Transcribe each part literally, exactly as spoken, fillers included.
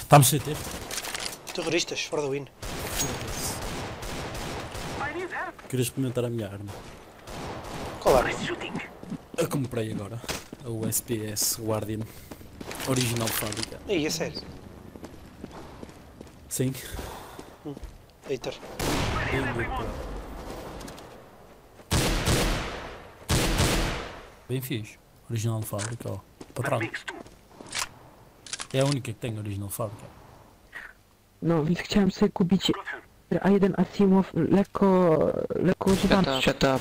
Estamos C T. Terroristas, for the win. Queria experimentar a minha arma. Qual arma? Eu comprei agora. A U S P S Guardian. Original de fábrica. Aí, é sério. Sim. Hum. Hater. Bem fixe. Original de fábrica, ó. Patrão. É a única que tem original de fábrica. No, więc chciałem sobie kupić A jeden Asimov lekko, lekko używany. Shut up.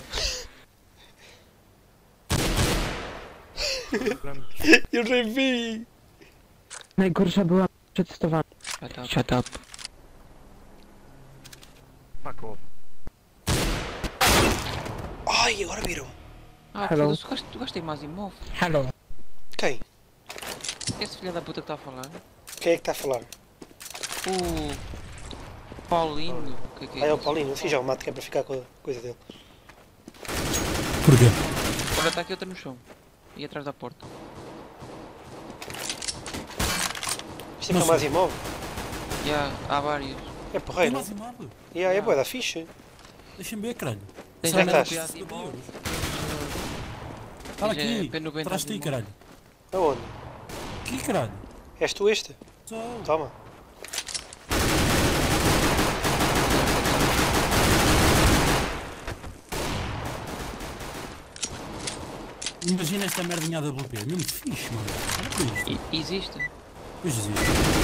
Eu já vi! Najgorsza była przetestowana. Shut up. Shut up. Fuck off. Ai, agora viram. Ah, Hello. foda-se, tu gasto- tu gastei mais imóvel. Hello. Quem? Esse filho da puta que está a falar. Quem é que está a falar? O Paulinho. O que é que Ah, é é o isso? Paulinho. Assim já o mato que é para ficar com a coisa dele. Porquê? Olha, está aqui outra no chão. E atrás da porta. Isto é para mais imóvel? Já, há várias. É Tem porreiro. mais imóvel. E yeah, é boa da ficha. Deixa-me ver, caralho. Tens Onde é já que que estás? copiar de imóvel. Olha Tens, eh, aqui. P noventa Atrás de ti, de caralho. Aonde? Aqui, caralho. És tu este? Sou. Toma. Imagina esta merdinha da W P. É mesmo fixe, mano. Olha para isto. E- Existe. Pois existe.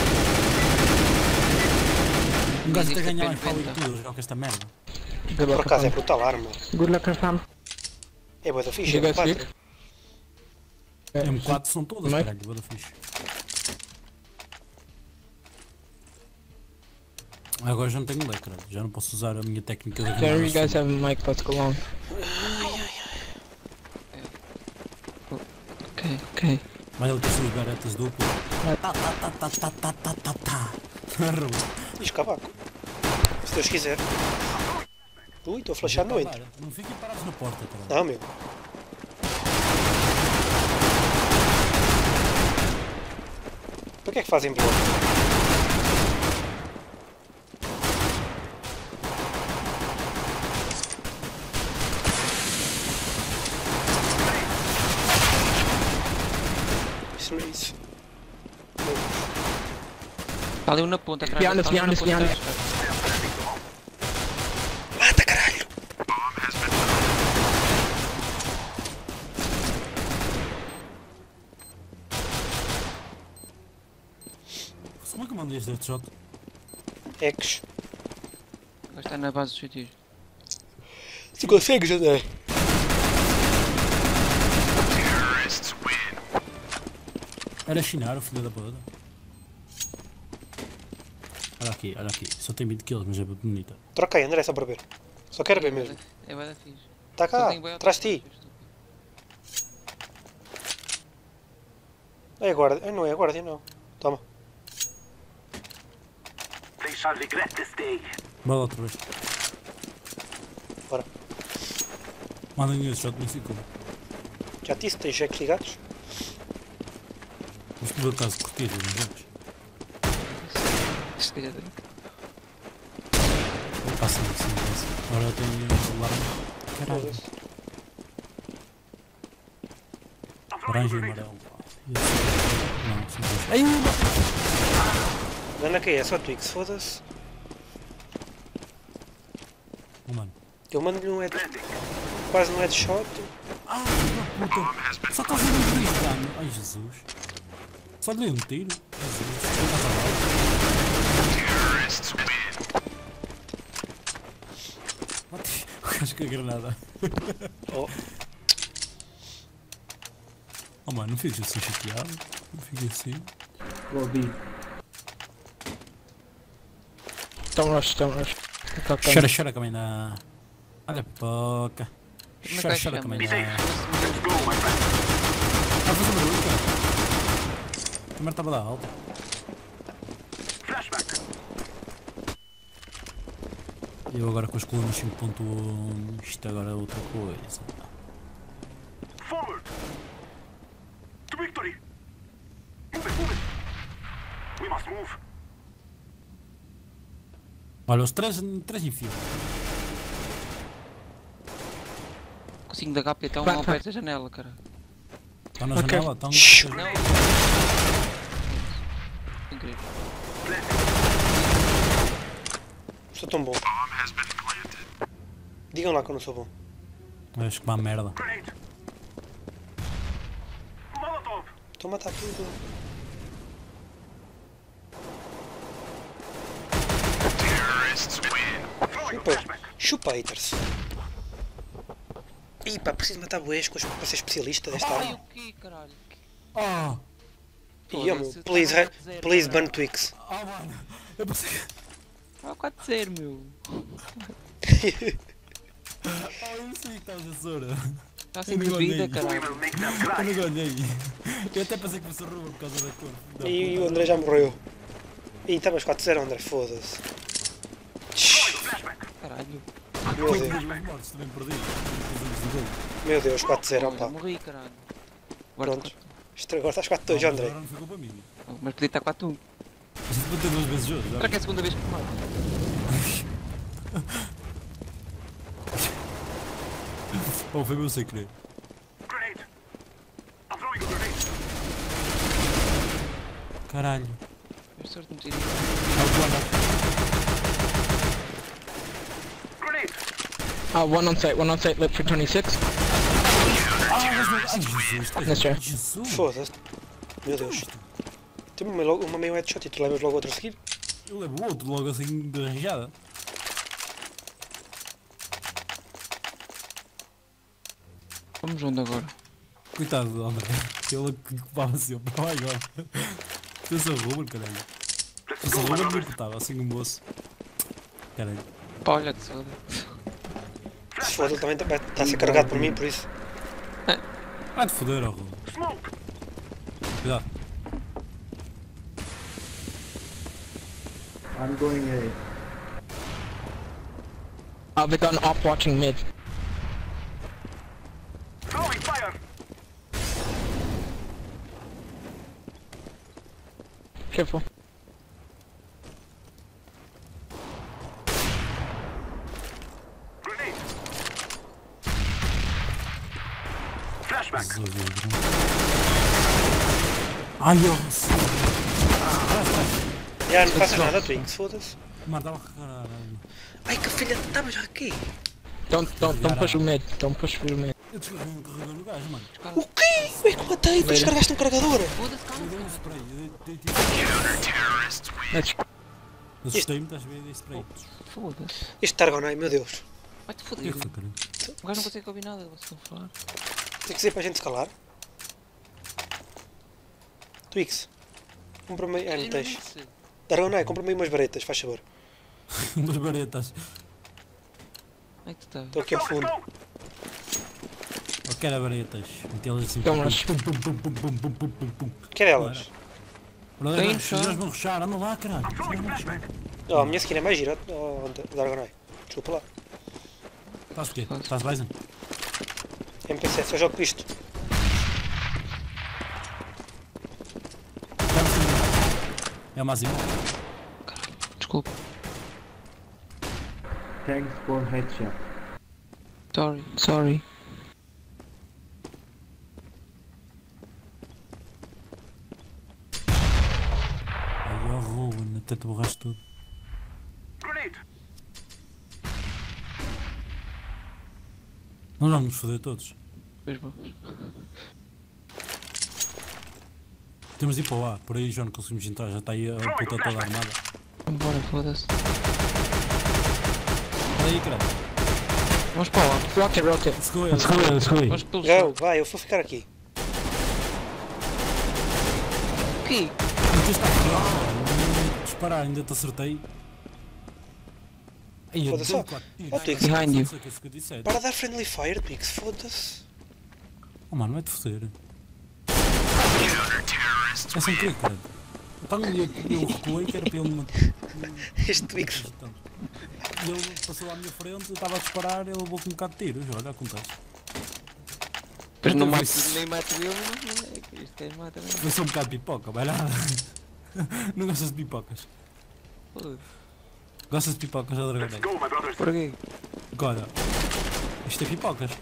Um gajo até Existe ganha lá em P Call noventa. of Duty a jogar com esta merda. Good Por luck, acaso é Afam. brutal arma. Good luck, Afam. É boa da ficha. You É guys quatro. M quatro são todas, Mike? caralho. Boa fixe. Agora já não tenho leque, caralho. Já não posso usar a minha técnica de There you guys have a mic, let's go on. Ok, ok. Mas ele tem suas garetas duplas. Tá, tá, tá, tá, tá, tá, tá, tá, tá. Diz cavaco. Se Deus quiser. Ui, estou a flashar no entro. Não fiquem parados na porta, caralho. Não, meu. Para que é que fazem bloco? Isso não é isso. Está ali um na ponta atrás. Behind us, está ali um behind us, na behind ponta us. atrás. Mata, caralho! Como é que eu mandei este headshot? Ex. Vai estar na base dos sítios. Tu consegues, André? Era chinar o filho da puta. Olha aqui, olha aqui. Só tem vinte kills, mas é muito bonita. Troca aí, André, só para ver. Só quero ver mesmo. É bué da fixe. Está Só cá, tem bué atrás de ti. outras É a guarda. Ah, não é a guarda, não. Toma. They shall regret this day. Bora outra vez. Bora. Mandem esse shot, nem ficou. Já te disse, tens jacks ligados? Mas por acaso curtir, não vamos. Se calhar tem. Passa assim, passa. Agora eu tenho o alarme. Caralho. Foda-se. Laranja e amarelo. Isso. Não, são dois. Ai, uma! Não é que é só tu que se foda-se. Oh, mano. Eu mando-lhe um head. Quase um headshot. Ah, puta. Só estás a ver um tiro de dano. Ai, Jesus. Só lhe dei um tiro. Jesus. What? O gajo com a granada. Oh, Oh, mano, não fiques assim chateado. Não fiques assim. Don't rush, don't rush. Tá, tá. Chora, chora, caminha. Olha a boca. Como é que Chora, vai chora, chamar? caminha. Let's go, my friend. Está a fazer barulho, cara. A câmera estava a dar alta. Flashback. E eu agora com as colunas cinco ponto um. Isto agora é outra coisa. Forward. To victory. Move it, move it. We must move. Olha, os três, três enfiam. Com cinco de H P estão Vai, ao vai. pé da janela, cara. Estão na Ok. janela, estão. Não. Incrível. Sou tão bom. Digam lá que eu não sou bom. Acho que uma merda. Grenade. Molotov. Estou a matar tudo. Chupa, chupa haters. Ih pá, preciso matar boés para ser especialista desta Ai, arma. o quê, caralho? Ah! Ih, amo, Foda-se, please, tá re- a dizer, please caralho. ban Twix. Ah, mano! Eu pensei. Ah, quatro zero, meu. Ah, eu não sei que estava a Zora. Está Eu sem não vida, olhei. caralho. We'll make them Eu não cry. ganhei. Eu até pensei que fosse Ruba por causa da cor. Da E puta. o André já morreu. Ih, estavas quatro zero, André, foda-se. Flashback. Caralho. Meu Eu Deus, tinha duas mortes, também perdi. Fizemos o gol. meu Deus, quatro zero, Olha, opá. morri, caralho. Agora Pronto. Isto agora estás quatro dois, André. Agora não foi culpa minha. tá- Mas podia estar quatro um. A gente bateu duas vezes hoje. Será que é a segunda vez que me mato? Oh, foi meu sem querer. Grenade. I'm throwing a grenade. Caralho. É sorte de me tirar. Ah, o Guarda. Grenade. Uh, one on site, one on site, lit for twenty-six. Ah, mas não. Ai, Jesus. Yes, sir. Jesus. Foda-se. Meu Deus. Tem uma, logo- uma meio headshot e tu levas logo outro a seguir? Eu levo outro logo assim de arranjada. Vamos onde agora? Coitado do André. Ele que ocupava sempre. Vai agora. Pensa Ruben, caralho. Let's Pensa go, Ruben não Manover. importava, assim um moço. Caralho. Pá, olha que soda. Se foda, ele também está tá a ser carregado por mim, por isso. Vai te foder, ó Ruben. Smoke. Cuidado. I'm going A. Uh, they got an op watching mid. Throwing fire. Careful. Grenade. Flashback. Jesus, Deus. Ai, ó. sim. Já não passa nada, Twix, foda-se. Mano, estava a caralho. Ai que filha, estava já aqui. Don't don't don't push mid. Don't push through mid. Eu descarreguei um carregador no gajo, mano. O quê? Como é que matei? Tu descarregaste um carregador? Foda-se, Eu calma. dei um spray. Eu dei tipo. Let's Assustei-me, estás a ver? Dei spray. Foda-se. Este Targonai, meu Deus. Vai-te O que é foder. que foi, caralho? O gajo não consegue ouvir nada, vocês estão a falar. Tem que dizer para a gente se calar. Twix. Compra-me. Ah, não Eu tens. disse. Targonai, compra-me aí umas varetas, faz favor. Umas varetas. Onde é que tu estás? Estou aqui ao fundo. Eu quero varetas. Meti-las assim. Don't pum, rush. pum, pum, pum, pum, pum, pum, pum, pum, pum. Quer elas? Olha, Tem os chá. gajos vão rushar, anda lá, caralho. Os gajos vão rushar. Oh, a minha skin é mais gira. Oh, Targonai. Desculpa lá. Estás o quê? Estás Bison? M P C, só jogo com isto. É o Mazimo. Desculpa. Thanks for headshot. Sorry. Sorry. Ai, ó, Ruben, até te borraste tudo. Grenade. Nós vamos nos foder todos. Pois vamos. Temos de ir para lá, por aí já não conseguimos entrar, já está aí a puta toda armada. Vambora, foda-se. Olha aí, caralho. Vamos para lá. Rotate, rotate. Let's go, let's go, let's go. Vamos pelo Go, chão. vai, eu vou ficar aqui. O quê? Não está a disparar, ainda te acertei. Ai, eu Foda-se, dei ó. quatro tiros. Ó, Twix. Behind you. cinquenta e sete. Para de dar friendly fire, Twix, foda-se. Oh mano, vai-te foder. É sem querer, caralho. Então eu, eu recuei que era para ele me Este Twix. E ele passou à minha frente, eu estava a disparar, ele levou com um bocado de tiros, olha, acontece. Mas não Eu mato, vi- nem mato eu, mas não é que este gajo mata mesmo. Vai ser um bocado de pipoca, vai nada. Não gostas de pipocas? Foda-se. Gostas de pipocas ou Let's dragão? go, my brothers. Por quê? Olha, isto é pipocas.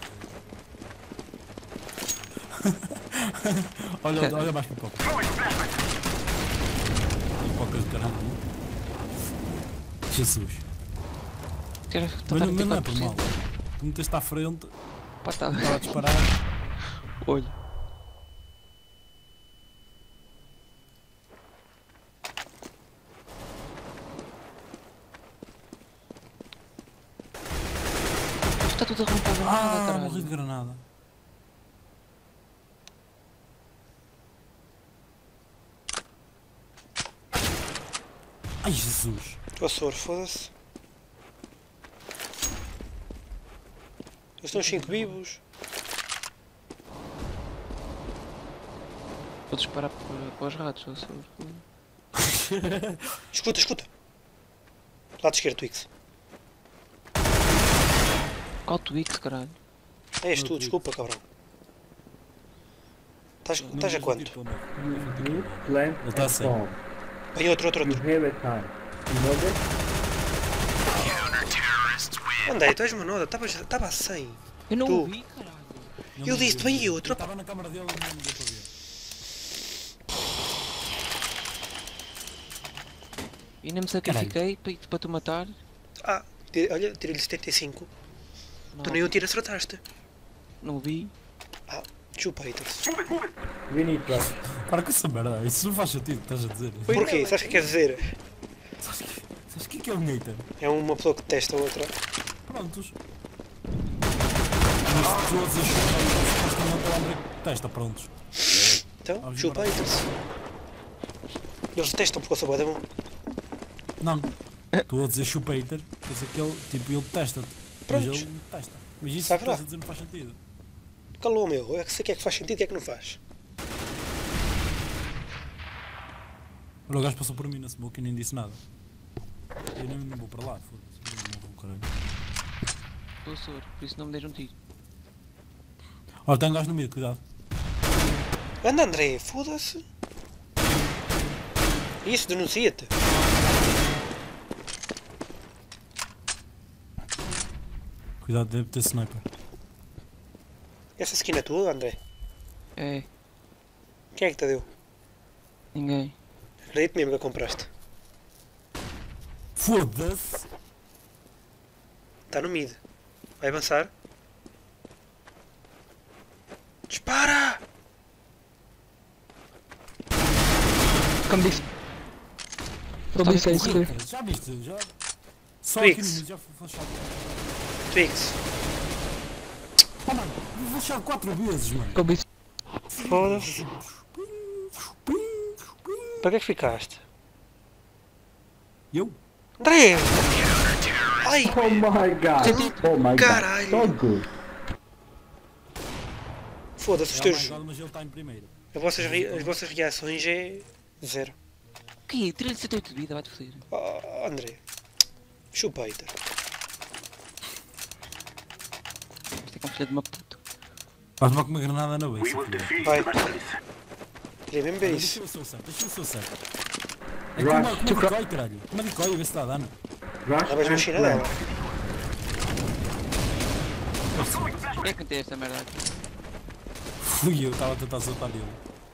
olha, olha mais pipocas. Throwing flashbang. Pipocas de caramba. Jesus. Tira, Mas tá não, mas não é por mal. Tu meteste à frente, Pá, tá. estava a disparar. Olha. Está tudo arrancado nada, Ah, morri caralho. de granada. Ai Jesus. Ó soro, foda-se. Eles estão cinco vivos. Vou disparar para, para os ratos, eu sou. Escuta, escuta. Lado esquerdo, Twix. Qual Twix, caralho? É és tu, desculpa, cabrão. Estás estás a quanto? You plant Ele tá and sem. bomb. Vem outro, outro, You outro. have a time. You know that? Andei, tu és manoda, estava a cem. Eu não Tu. ouvi, caralho. Eu disse-te, vem aí outro. Eu estava na câmara dele e não me deu para ver. E nem me sacrifiquei para, para tu matar. Ah, tira- olha, tirei-lhe setenta e cinco. Não, Tu nem um tiro acertaste. não ouvi. Ah, chupa, haters. Move it, move it. We need trust. Para com essa merda, isso não faz sentido, estás a dizer. Porquê? Sabes o que quer dizer? Sabes que- sabes o que é que é um hater? É uma pessoa que testa a outra. Prontos. Mas todos os supostamente é o André que testa, prontos. Então, Vamos chupa, embora. haters. Eles testam porque eu sou bué da bom. Não, estou a dizer chupater, quer dizer que ele, tipo, ele testa-te. Mas Prontos. ele testa. Mas isso que Sabe lá. estás a dizer não faz sentido. Calou, meu. Eu é que sei o que é que faz sentido e o que é que não faz. Olha, o gajo passou por mim na smoke e nem disse nada. Eu nem, nem vou para lá, foda-se. Não vou, caralho. Sou soro, por isso não me deixam um tiro. Olha, tem um gajo no meio, cuidado. Anda, André, foda-se. Isso, denuncia-te. Cuidado, deve ter sniper. Essa skin é tua, André? É, Quem é que te deu? ninguém. Acredito mesmo que a compraste. Foda-se! Está no mid. Vai avançar. Dispara! Como disse. Como disse, é isso que- Cara, já viste? Já... Só Twix. aqui no mid já foi flashado. Twix. Oh, mano, vou flashar quatro vezes, mano. como disse. Foda-se. Para que é que ficaste? E eu? André! Ai! Oh my god. Oh my Caralho. god. So good. Foda-se, os É, teus. oh my God, mas ele está em primeiro. As vossas, re- as vossas reações é. Zero. O quê? Tirei-lhe setenta e oito de vida, vai-te foder. Oh, André. Chupa, hater. Isto é que é um filho de uma puta. Faz mal com uma granada na We vez. will defeat Vai. the mercenaries. Queria mesmo ver Deixa isso. eu ser o certo, deixa eu ser o certo. É Rush. como uma como uma decoy, caralho. Como uma decoy, a ver se está a dano. Rush Levas a and machina dela. plant. Quem é que meteu esta merda aqui? Fui eu, estava a tentar soltar ele.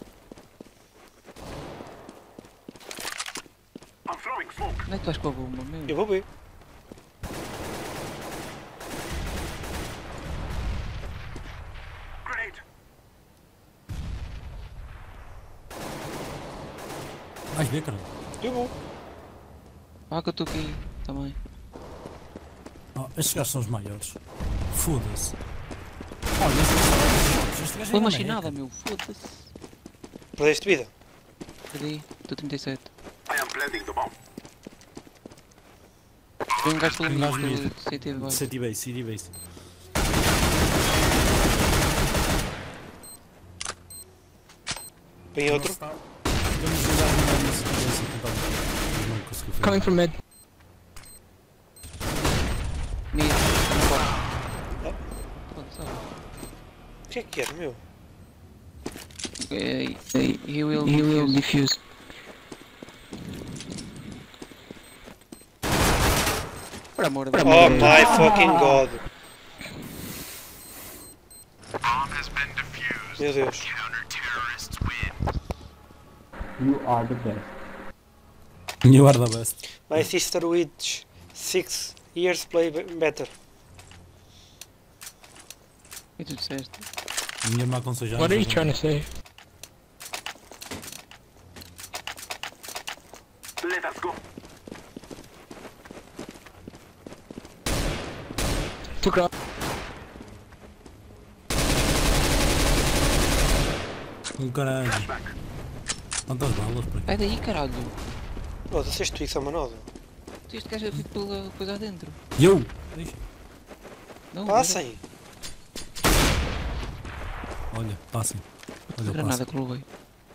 I'm throwing smoke. Onde é que tu vais com a bomba, meu? Eu vou ver. Grenade. Vais ver, caralho. Eu vou. Ah, que eu estou aqui também. Oh, estes gajos são os maiores. Foda-se. Olha, este gajo- este gajo Foi é uma uma chinada, merda. meu, foda-se. Perdeste vida. Cadê? Estou trinta e sete. I am planting the bomb. Tem um gajo pelo Tem um gajo meio, mesmo. pelo C T de baixo. City base, city base. Vem outro. Vamos jogar no city base e tentar. Mas não consegui fazer. Coming from mid. Mid, está na porta. Ah. Foda-se, olha. O que é que era, meu? Eh, eh, He will He will defuse. defuse. Por amor de Oh Deus. my fucking god. Meu Deus. You are the best. You are the best. My sister with six years play be- better. E tu disseste? A minha irmã com seis anos. What are you joga- trying to say? Let us go. Took out. Um caralho. Quantas balas por aqui? Vai daí, caralho. Oh, vocês tweets a manada. Tu este gajo é feito pela coisa adentro. E eu? Deixa. Não, Passem. Olha, passem. A Olha, granada passem. que levei.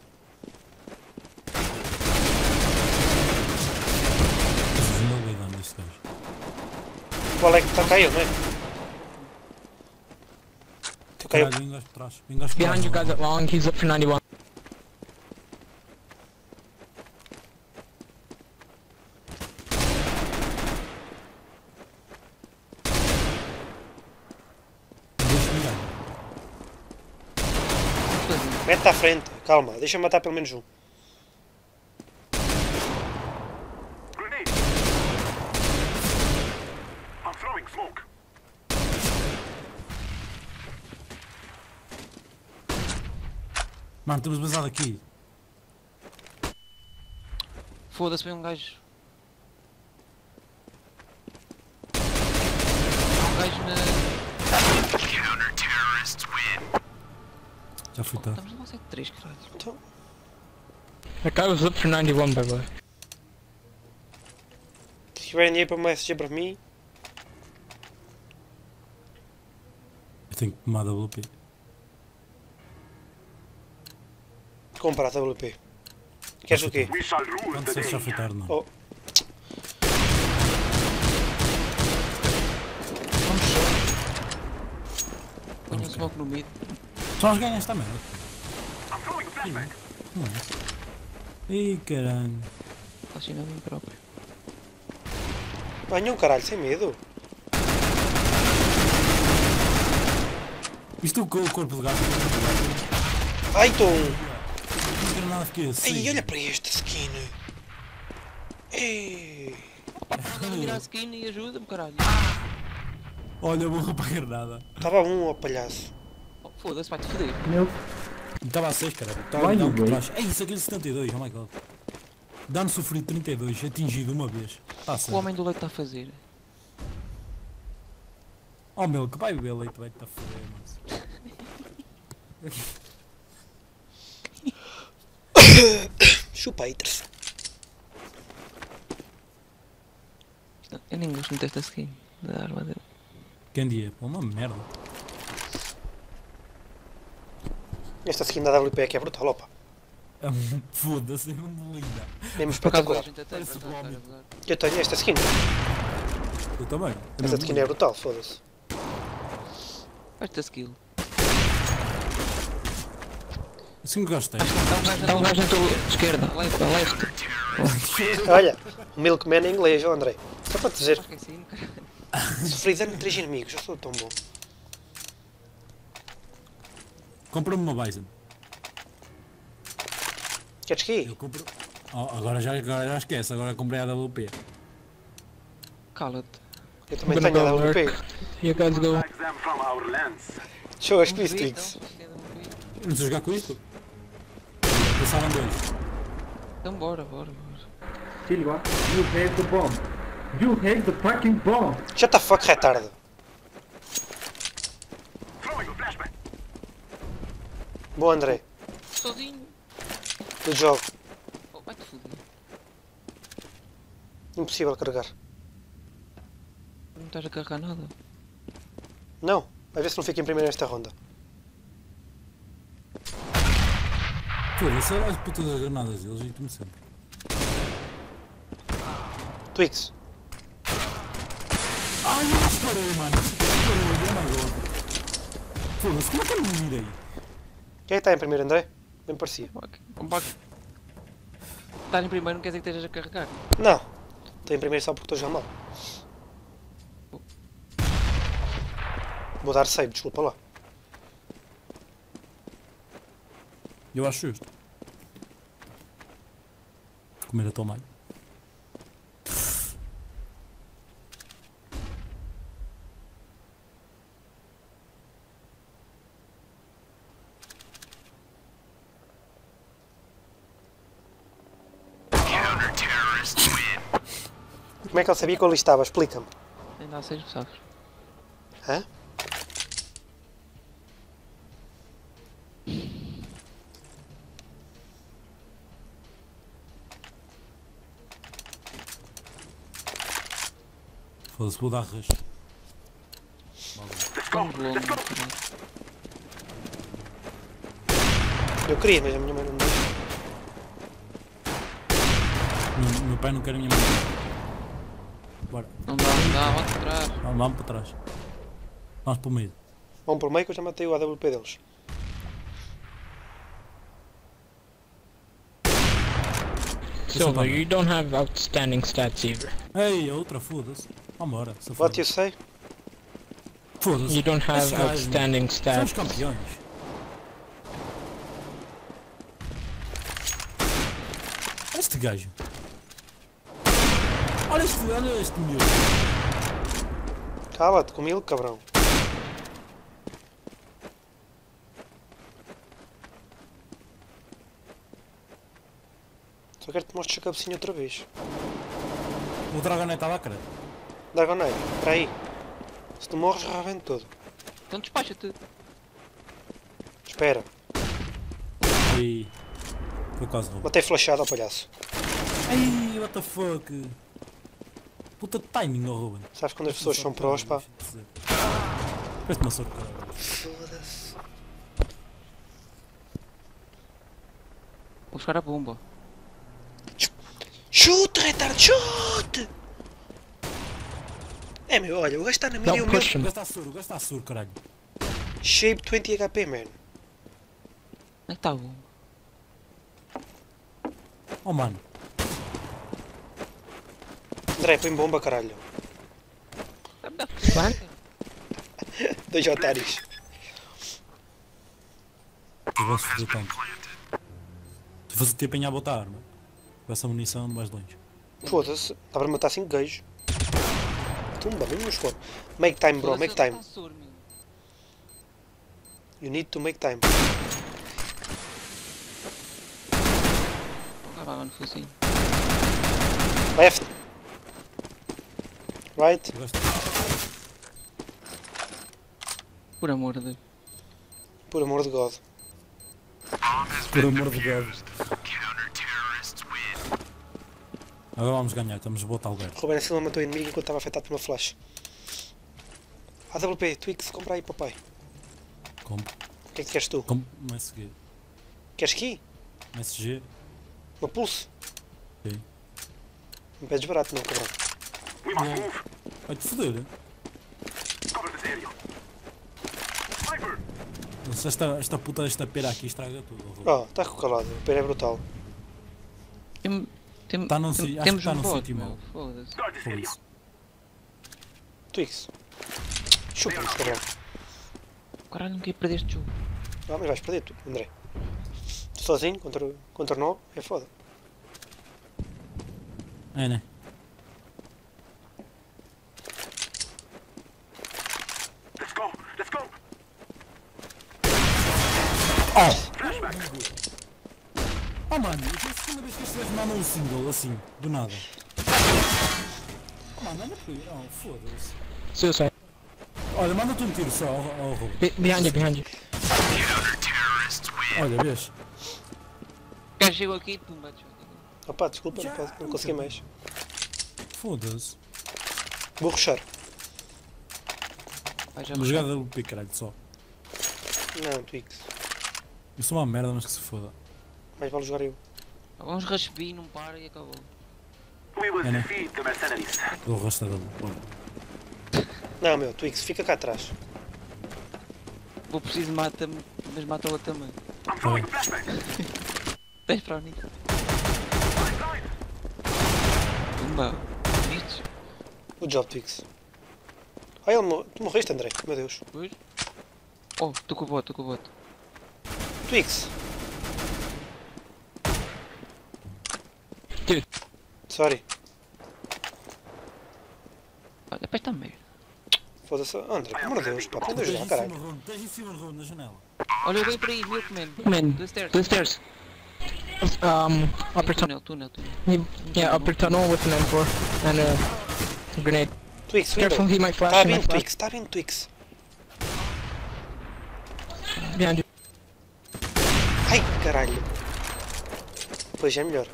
Preciso de uma dano deste gajo. Qual é que está caiu, não é? Tu caiu. Caralho, vem gajo por trás. Vem gajo por trás. Behind you guys at long, he's up for ninety-one. Deixa-me ganhar. Mete-te à frente. Calma, deixa-me matar pelo menos um. Grenade. I'm throwing smoke. Mano, temos basado aqui. Foda-se, vem um gajo. Um gajo na. Já fui tarde. Estamos no sete três, caralho. Então, That guy was up for ninety-one, by the way. se tiverem dinheiro para uma S G para mim, Eu tenho que tomar W P. compra a W P. Queres o quê? We shall rule Não the sei se já day. foi tarde, não. Oh, Vamos só. Ponha um smoke no mid. Só os ganhas esta merda. I'm throwing a flashbang. Ih, caralho. Fascina a mim próprio. venham caralho, sem medo. Isto o co- o corpo de gato. Ai, Tom. Não quero nada fiquei assim. Ai, olha para este skin. Ei. Manda-me virar a skin e ajuda-me, caralho. Olha, eu vou repagar nada. Estava um, ó palhaço. Oh, foda-se, vai-te foder. Meu, Estava a seis, caralho. Estava Vai, a dar por bem. trás. Ei, isso aqui é setenta e dois, oh my god. Dano sofrido trinta e dois, atingido uma vez. Tá O certo. homem do leite está a fazer. Oh meu, que vai beber leite, vai-te a foder, mas. Chupa haters. Não, eu nem gosto muito desta skin. Da arma dele. Candy é uma merda. Esta skin da W P aqui é brutal, opa. É um- Foda-se, é uma linda. Mesmo Por acaso espetacular. a gente até Parece por acaso, vómito. está a gozar. Eu tenho esta skin. Eu também. Esta mesmo skin é linda. brutal, foda-se. Esta skill. Assim que gostei. Está um gajo na tua esquerda. Left, left. Olha, o Milkman em inglês, ó André. Só para te dizer, Acho que é assim, cara. sofri dano de três inimigos, eu sou tão bom. Compra-me uma Bison. Queres que Eu compro. Oh, agora, já, agora já esquece, agora comprei a W P. Cala-te. eu também I'm gonna tenho a go W P. lurk. You guys go. Like them from our lands. Show as Vamos ver, Twix. então. Vamos ver. Eu não sei jogar com isto. Passaram dois. Então bora, bora, bora. Silva, you hate the bomb. You hate the fucking bomb. Shut the fuck, retardo. Throwing a flashbang. Bom André, Sozinho. do jogo. Oh, vai-te foder. Impossível carregar. Não estás a carregar nada. Não, vai ver se não fica em primeiro nesta ronda. Foda-se, olha as putas das granadas deles e tu-me sempre. Twix, Ai, eu disparei, mano. Disparei, oh my god. Foda-se, como é que eu não mirei? quem é que está em primeiro, André? Bem parecia. Vamos para. Estar em primeiro não quer dizer que estejas a carregar. Não, estou em primeiro só porque estou já mal. Vou dar save, desculpa lá. Eu acho justo. Comer a tua mãe. Como é que ele sabia que eu ali estava? Explica-me. Ainda há seis pessoas. Hã? Foda-se, vou dar rush. Vamos longo. Eu queria, mas a minha mãe não me deixa. Meu, meu pai não quer a minha mãe. Bora. Não dá, não dá, volta para trás. Vamos, vamos para trás. Vamos para o meio. Vão por meio que eu já matei o A W P deles. Silver, you don't have outstanding stats either. Ei, a outra, foda-se. Vambora. se What you foda-se. say? Foda-se. You don't have Esses gajos, outstanding meu, São os stats. campeões. Olha este gajo. Olha este, olha este miúdo. Cala-te comigo, cabrão. Só quero que te mostres a cabecinha outra vez. O Dragonite estava a querer. Dragonite, para aí. Se tu morres, rebento todo. Então despacha-te. Espera. E... Foi quase roubo. Matei flashado ao palhaço. Ai, what the fuck. Puta de timing, oh Ruben. Sabes quando as pessoas são prós, pá? Parece uma sorte, caralho. Foda-se. Vou buscar a bomba. Chute, retard, chute! É meu, olha, o gajo está na minha e o Don't meu. push O him. gajo está surdo, o gajo está surdo, caralho. Shape vinte H P, man. Onde é que está a bomba? Oh mano. André, põe bomba, caralho. What? Dois otários. Eu vou sofrer tanto. Se fosse te apanhar a botar a arma. Com essa munição de mais longe. Foda-se, dá para matar cinco gajos. Tumba, mesmo nos foram. Make time, bro, make time. You need to make time. Ah, vai, mano, foi assim. Left. Right. O gajo Por amor de Deus. Por amor de God. Por amor de Deus. Agora vamos ganhar, estamos a botar o lugar. Ruben Silva matou o inimigo enquanto estava afetado por uma flash. A W P, Twix, compra aí, papai. Como? O que é que queres tu? Como? Um S G. Queres aqui? Um S G. Uma pulse? Sim. Me pedes barato, não, cabrão. We must move. Vai-te foder. Cover this area. Sniper! Se Esta, esta puta desta pera aqui estraga tudo. oh, Ruben. Oh, está com calado, o pera é brutal. Tem, tem, Tá num tem- si- acho temos que tá um num bot, sítio meu. mau. Foda-se. Guard this Foi area. isso. Chupa-me, cabrão. Caralho, não queria perder este jogo. Ah, mas vais perder tu, André. Sozinho, contra, contra nove, é foda. É, né? Let's go. Let's go. Oh mano, eu foi a segunda vez que este gajo manda um single assim, do nada. Oh, mano, anda por aí. Oh, foda-se. Suicide. Olha, manda-te um tiro só ao, ao Ruben. Be behind you, behind you. Olha, vês? O gajo chegou aqui e pumba, tchau. Opa, desculpa, não, posso, não consegui mais. Foda-se. Vou rushar. Vai já Uma jogada do P, caralho, só. Não, Twix. Eu sou uma merda, mas que se foda. Mais vale jogar eu. Vamos raspi, não para e acabou. We will É, né? defeat the mercenaries. Dou o resto dele. Bora. Não, meu, Twix, fica cá atrás. Vou preciso mata-me, mas mata-la também. I'm throwing a flashbang. Tens para o Nick. Pumba. Vistes? Good job, Twix. Ah, ele mor... tu morreste, André. Meu Deus. Pois? Oh, estou com o bot, estou com o bot. Twix. Dude. Sorry. Olha, pá, está meio. Foda-se. André, pelo amor de Deus, pá. Tem de Tens ajudar, em caralho. cima, Ron. Tens em cima, Ron, na janela. Olha, eu venho por aí, viu, comendo. Man, The stairs. the stairs. Um, upper tunnel. Túnel, túnel, túnel. Yeah, upper tunnel with an M four and a grenade. Twix, Careful, window. he might flash. Tá He might vindo, flash. Twix. Tá vindo, Twix. Behind you. Ai, caralho. Pois é melhor.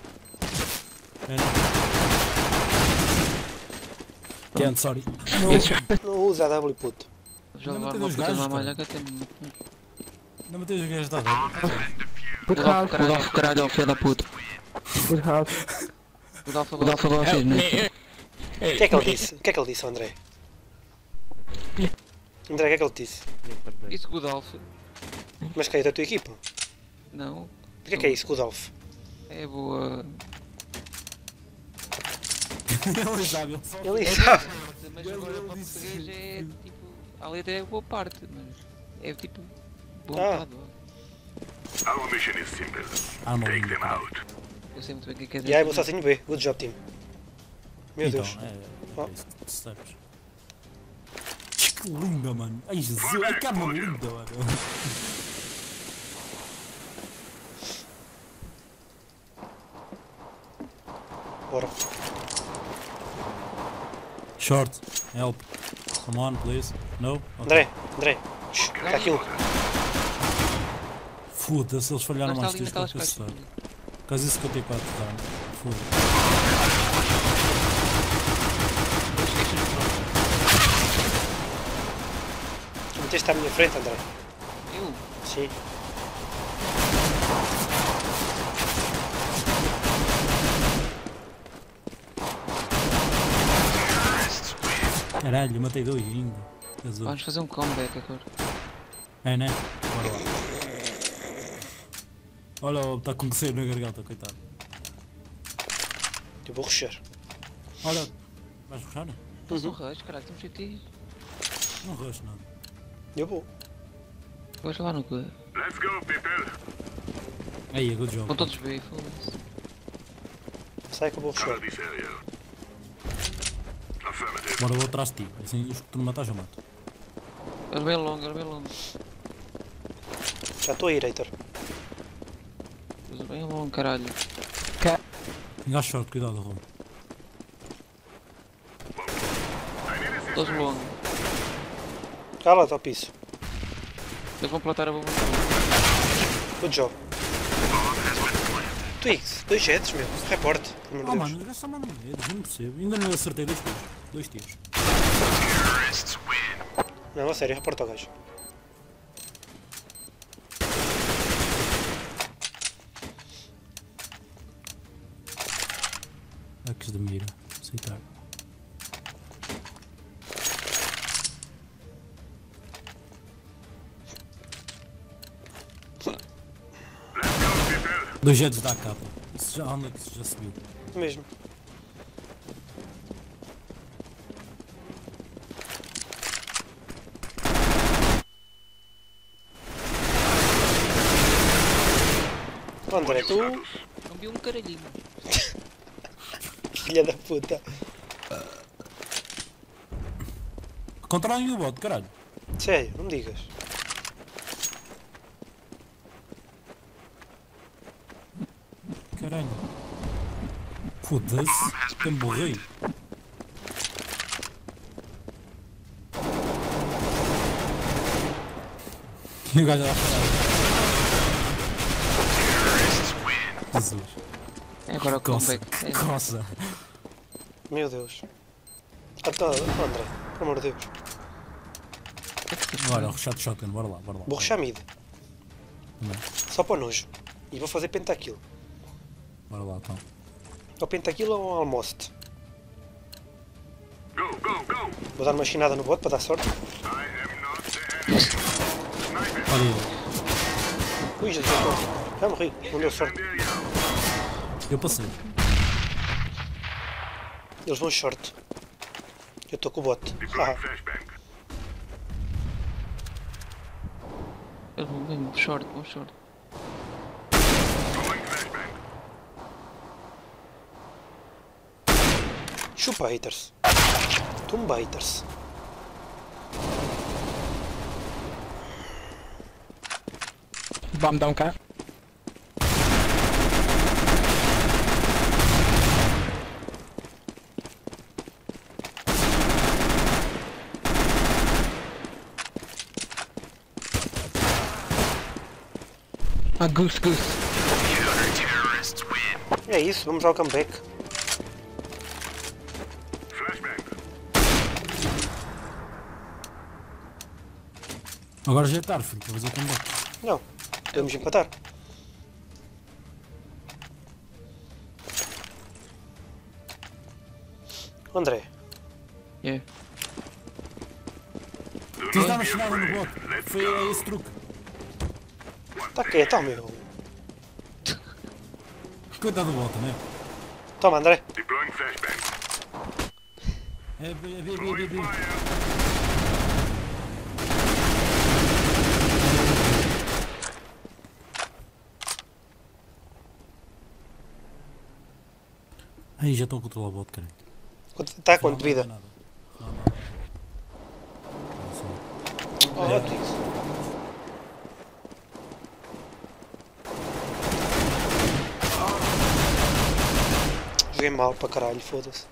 Can't, sorry. Não usa a W, puto. Já Não levar matei uma dois puta gajos, na cara. malha que até me... Não matei os gajos da velha. Good Good house, caralho, off, caralho, filho da puta. good house. Good alfa, good alfa, vocês, né? O que é que ele disse? O que é que ele disse, André? André, o que é que ele disse? Isso, good alfa. Mas que é da tua equipa? Não. O que é que é isso, Godolf? É boa. Ele sabe, ele só... Ele sabe. Mas agora para português é tipo. A letra é boa parte, mas é tipo. Boa Ah. metade. Our mission is simple. Ah, não. Take them out. Eu sei muito bem o que é que é E aí, vou sozinho B. Good job, team. Meu Então, Deus. é... Oh. é isso que tu sabes. Que linda, mano. Ai, Jesus. Ai, que arma linda, mano. Bora. Short. Help. Someone, please. No? Okay. André, André. Shhh, está aqui um. Foda-se, eles falharam Não, mais está ali tiros que eu naquelas pensei. caixas. Quase cinquenta e quatro, tá? Foda-se. Meteste à minha frente, André. Eu? Sim. Caralho, matei dois ainda. Jesus. Vamos fazer um comeback agora. É, né? Bora lá. Olha, está com coceiro na garganta, coitado. Eu vou rushar. Olha, vais rushar? Não são reis, caralho, temos que Não rush nada. Eu vou. Vais lá no cu. Let's go, people. Aí, good job. Vão todos bem, foda-se. Sai que eu vou Cover rushar. this area. Affirmative. Bora, eu vou atrás de ti. Assim, os que tu me matas, eu mato. Era bem longo, era bem longo. Já estou a ir, Heitor. Era bem longo, caralho. Gajo short, cuidado, Ron. Todos longos. Cala, está ao piso. Eles vão plantar a bomba. Good job. Twix, dois jets, meu. Reporte, pelo Ah, amor de mano, Deus. os gajos só mandam medos, não percebo. Ainda não acertei dois tiros. Dois tiros. Não, a sério, reporta ao gajo. Hacks de mira. Aceitar. Dois jets da capa. Isso já anda, isso já subiu. Mesmo. Oh, André, tu, Não vi um caralhinho. filha da puta. Controlem o bot, caralho. Sério, não me digas. Caralho. Foda-se. Até me borrei. E o gajo lá fora. Jesus. É agora o Coça. comeback. É. Coça. Meu Deus. Ah, tá, oh, André, pelo amor de Deus. Bora, rushar de shotgun, bora lá, bora lá. Vou rushar mid. Também. Só para nojo. E vou fazer pentakill. Bora lá, então. Ou pentakill ou almost. Go, go, go. Vou dar uma chinada no bot para dar sorte. I am not the enemy. Sniper. Olha aí. Ui, Jesus, eu tô- já morri. Não deu sorte. Area out. Eu passei. Eles vão short. Eu estou com o bot. Deploying Ah, flashbang. Eu vou mesmo, short, vou short. Throwing flashbang. Chupa, haters. Tumba, haters. Bomb down cá. Ah, goose, goose. É isso, vamos ao comeback. Flashbang. Agora já é tarde, filho, para fazer o comeback. Não, podemos empatar. André, Yeah. Do Tu not estavas be chegada no afraid. bote. Let's Foi go. esse truque. está quieto, meu. Coitado do bote, né? Toma, André. Deploying flashbang. É, é, é, é, é, Throwing é, é. fire. Aí já estou a controlar o bote, cara. Está quanto de vida? Não, não, não. Oh, Rodrigues. Joguei mal para caralho, foda-se.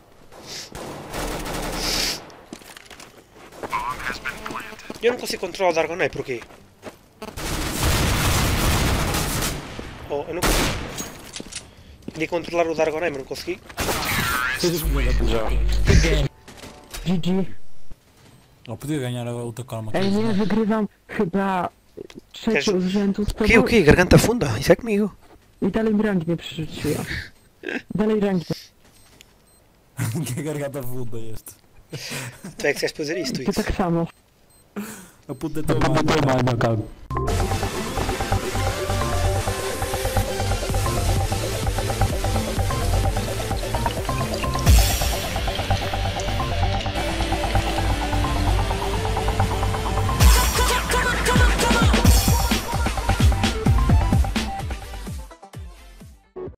Eu não consigo controlar o Dragonite, porquê? Oh, eu não consigo. Queria controlar o Dragonite, mas não consegui. G G. Ou podia ganhar a outra karma. Ej, nie, wygrywam chyba trzecią z rzędu z O quê, o tobą quê? Garganta funda? Isso é comigo. i dalej rank nie przerzuciła. Dalej rank nie. Que garganta funda é este? Tu é que queres fazer isto, To isso? tak samo. A puta é tão mal. Mal,